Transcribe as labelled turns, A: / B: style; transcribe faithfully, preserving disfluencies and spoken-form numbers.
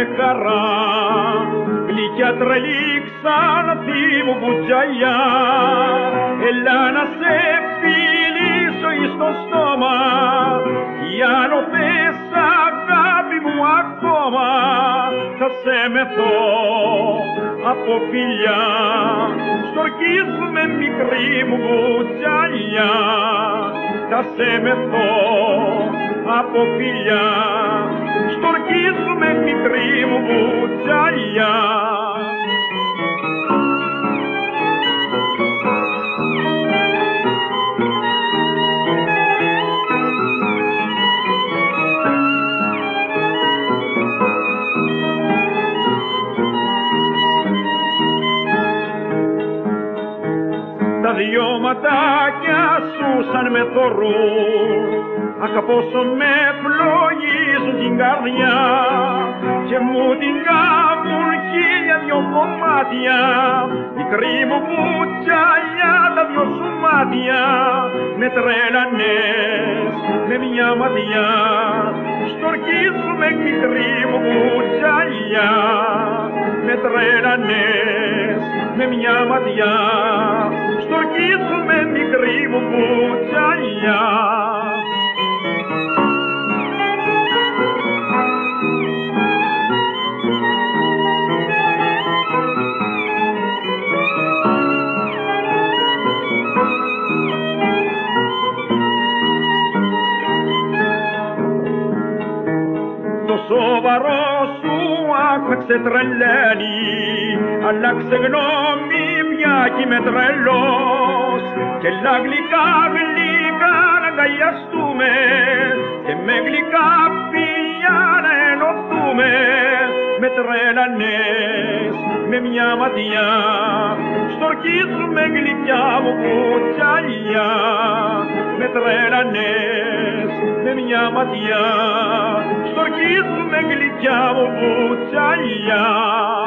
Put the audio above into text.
A: χαρά, γλυκιά τρελή ξανθή μου κουτσαλιά, έλα να σε φιλήσω εις το στόμα, για να θες αγάπη μου ακόμα, θα σε μεθώ από φιλιά, στορκίζουμε μικρή μου κουτσαλιά, θα σε μεθώ από φιλιά, στορκίζουμε μικρή μου κουτσαλιά. Τα δυο ματάκια σου σαν με θωρούν, αχ πόσο με φλογίζουν την καρδιά και μου την κάβουν χίλια δυο κομμάτια, μικρή μου κουτσαλιά τα δυο σου μάτια με τρέλανες με μια ματιά, στορκίζουμε μικρή μου κουτσαλιά, με τρέλανες με μια ματιά, στορκίζουμε μικρή μου κουτσαλιά. Το σοβαρό σου αχ με ξετρελαίνει, αλλάξε γνώμη πια κι είμαι τρελός, και έλα γλυκά γλυκά να αγκαλιαστούμε και με γλυκά φιλιά να ενωθούμε, με τρέλανες με μια ματιά, στορκίζουμε γλυκιά μου κουτσαλιά, με τρέλανες με μια ματιά, στορκίζουμε γλυκιά μου κουτσαλιά.